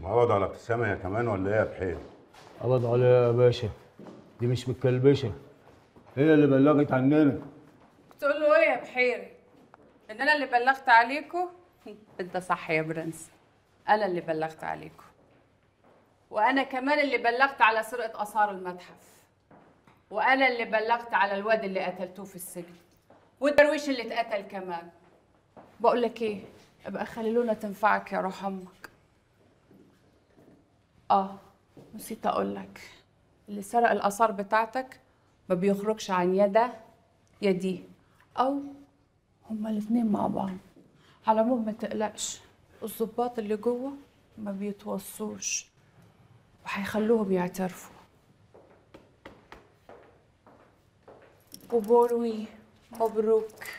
قبض على ابتسامه هي كمان ولا ايه يا بحير؟ قبض عليها يا باشا، دي مش متكلبشه، هي اللي بلغت عننا. تقول له ايه يا بحيري؟ ان انا اللي بلغت عليكم؟ انت صح يا برنس، انا اللي بلغت عليكم، وانا كمان اللي بلغت على سرقه اثار المتحف، وانا اللي بلغت على الواد اللي قتلتوه في السجن، والدرويش اللي اتقتل كمان. بقول لك ايه، ابقى خلي لونا تنفعك يا روح امك. نسيت اقول لك، اللي سرق الاثار بتاعتك ما بيخرجش عن يده يديه، او هما الاثنين مع بعض. على العموم ما تقلقش، الضباط اللي جوه ما بيتوصوش وهيخلوهم يعترفوا. وبوروي مبروك.